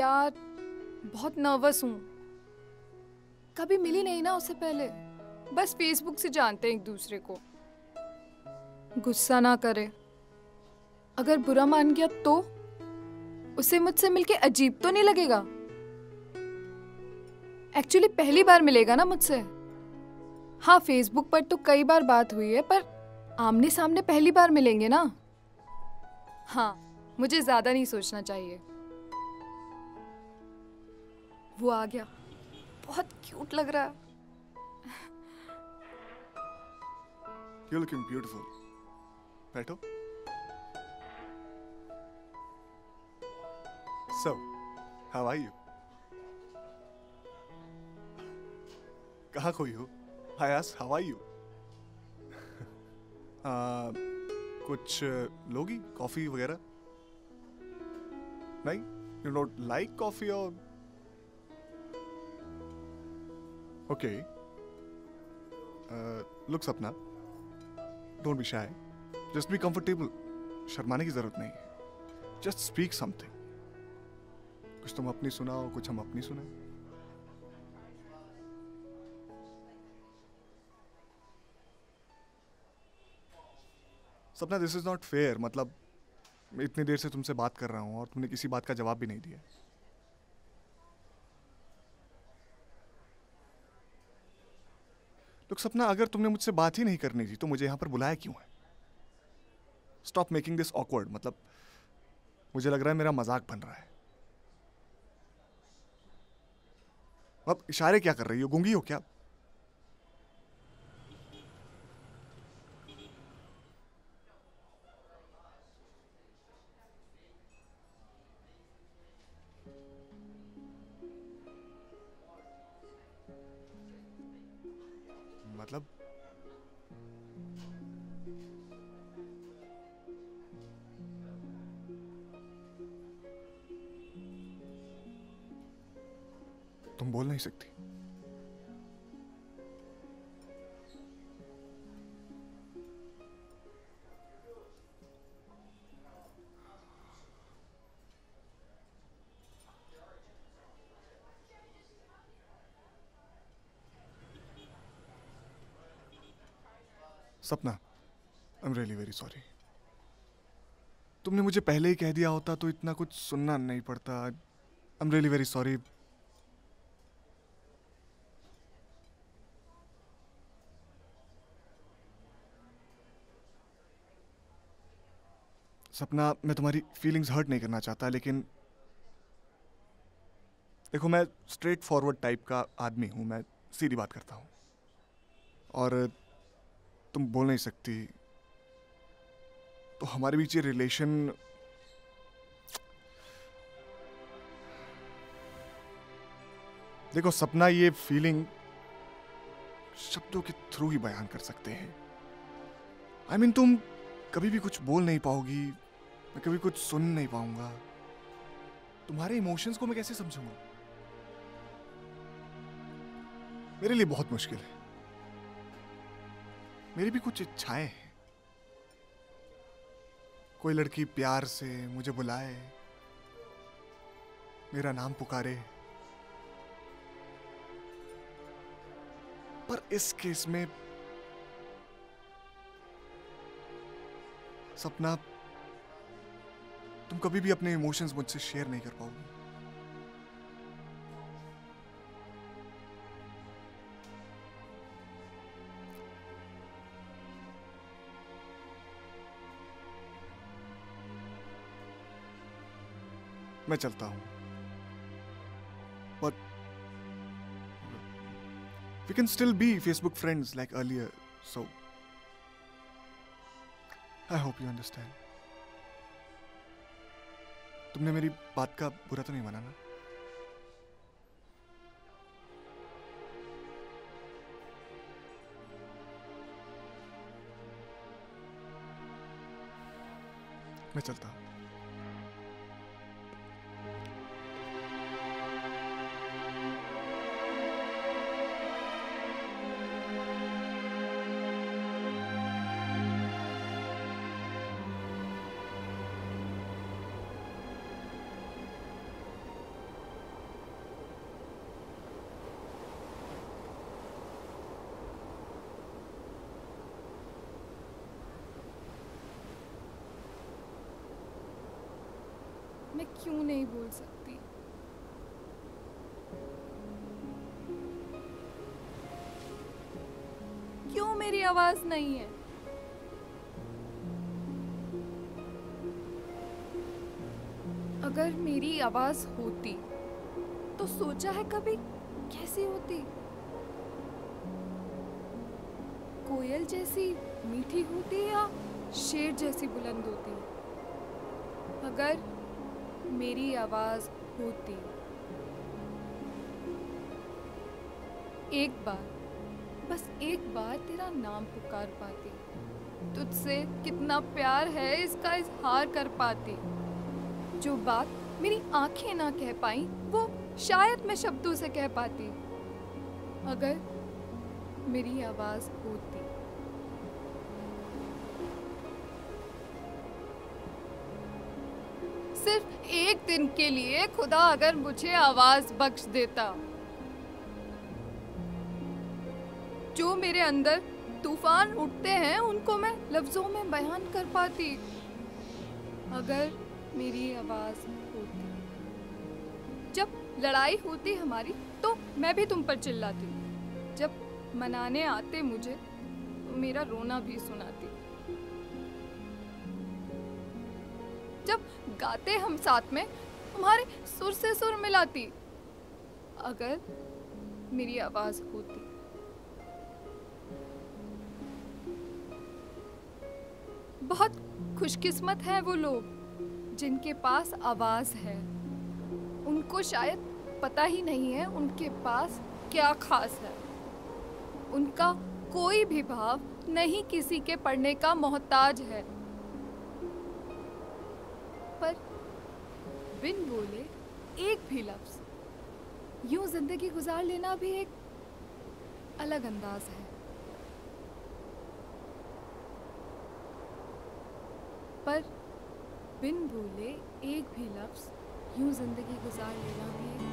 यार, बहुत नर्वस हूँ। कभी मिली नहीं ना उससे पहले, बस फेसबुक से जानते हैं एक दूसरे को। गुस्सा ना करे, अगर बुरा मान गया तो उसे मुझसे मिलके अजीब तो नहीं लगेगा? एक्चुअली पहली बार मिलेगा ना मुझसे। हाँ, फेसबुक पर तो कई बार बात हुई है, पर आमने सामने पहली बार मिलेंगे ना। हाँ, मुझे ज्यादा नहीं सोचना चाहिए। वो आ गया, बहुत क्यूट लग रहा है। You're looking beautiful. बैठो। So, how are you? कहाँ खोई हो? I asked, how are you? कुछ लोगी कॉफी वगैरह? नहीं? You don't like coffee or? Okay. Look Sapna, don't be shy. Just be comfortable. शर्माने की जरूरत नहीं है. Just speak something. कुछ तुम अपनी सुनाओ, कुछ हम अपनी सुनाएं. सपना, दिस इज नॉट फेयर. मतलब मैं इतनी देर से तुमसे बात कर रहा हूं और तुमने किसी बात का जवाब भी नहीं दिया. लोग सपना, अगर तुमने मुझसे बात ही नहीं करनी थी तो मुझे यहां पर बुलाया क्यों है? Stop making this awkward. मतलब मुझे लग रहा है मेरा मजाक बन रहा है. अब इशारे क्या कर रही हो? गूंगी हो क्या? मतलब तुम बोल नहीं सकती? Sapna, I am really very sorry. तुमने मुझे पहले ही कह दिया होता तो इतना कुछ सुनना नहीं पड़ता. I am really very sorry. Sapna, मैं तुम्हारी फीलिंग्स हर्ट नहीं करना चाहता, लेकिन देखो, मैं स्ट्रेट फॉरवर्ड टाइप का आदमी हूं. मैं सीधी बात करता हूं और तुम बोल नहीं सकती तो हमारे बीच ये रिलेशन. देखो सपना, ये फीलिंग शब्दों के थ्रू ही बयान कर सकते हैं. आई मीन, तुम कभी भी कुछ बोल नहीं पाओगी, मैं कभी कुछ सुन नहीं पाऊंगा. तुम्हारे इमोशंस को मैं कैसे समझूंगा? मेरे लिए बहुत मुश्किल है. मेरी भी कुछ इच्छाएं हैं. कोई लड़की प्यार से मुझे बुलाए, मेरा नाम पुकारे. पर इस केस में सपना, तुम कभी भी अपने इमोशंस मुझसे शेयर नहीं कर पाओगी. मैं चलता हूं, but we can still be Facebook friends like earlier, so I hope you understand. तुमने मेरी बात का बुरा तो नहीं माना ना? मैं चलता हूं. क्यों नहीं बोल सकती? क्यों मेरी आवाज नहीं है? अगर मेरी आवाज होती तो सोचा है कभी कैसी होती? कोयल जैसी मीठी होती या शेर जैसी बुलंद होती? अगर मेरी आवाज होती, एक बार, बस एक बार तेरा नाम पुकार पाती, तुझसे कितना प्यार है इसका इजहार कर पाती। जो बात मेरी आंखें ना कह पाई वो शायद मैं शब्दों से कह पाती। अगर मेरी आवाज होती। सिर्फ एक दिन के लिए खुदा अगर मुझे आवाज बख्श देता, जो मेरे अंदर तूफान उठते हैं उनको मैं लफ्जों में बयान कर पाती। अगर मेरी आवाज होती। जब लड़ाई होती हमारी तो मैं भी तुम पर चिल्लाती। जब मनाने आते मुझे तो मेरा रोना भी सुनाती। जब गाते हम साथ में हमारे सुर से सुर मिलाती। अगर मेरी आवाज होती। बहुत खुशकिस्मत हैं वो लोग जिनके पास आवाज है। उनको शायद पता ही नहीं है उनके पास क्या खास है। उनका कोई भी भाव नहीं किसी के पढ़ने का मोहताज है। पर बिन बोले एक भी लफ्ज यूं जिंदगी गुजार लेना भी एक अलग अंदाज है। पर बिन बोले एक भी लफ्ज यूं जिंदगी गुजार लेना भी